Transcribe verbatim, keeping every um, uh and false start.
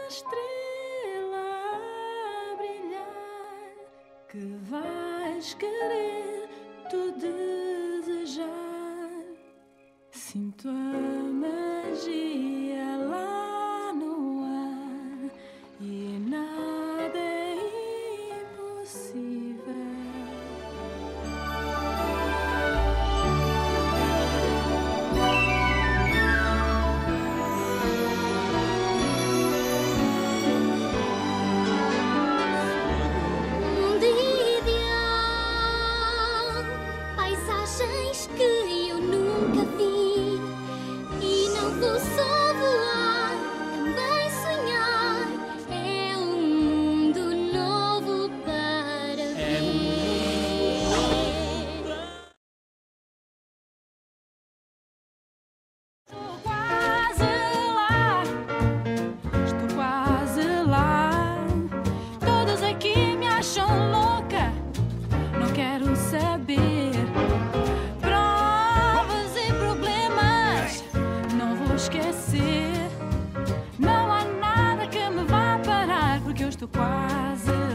estrela a brilhar que vais querer tu desejar. Sinto a magia lá no ar e nada é impossível. Paisagens que eu nunca vi, e não vou só voar, também sonhar. É um mundo novo para ver. Estou quase lá, estou quase lá. Todos aqui me acham louca, não quero saber. Esquecer, não há nada que me vá parar, porque eu estou quase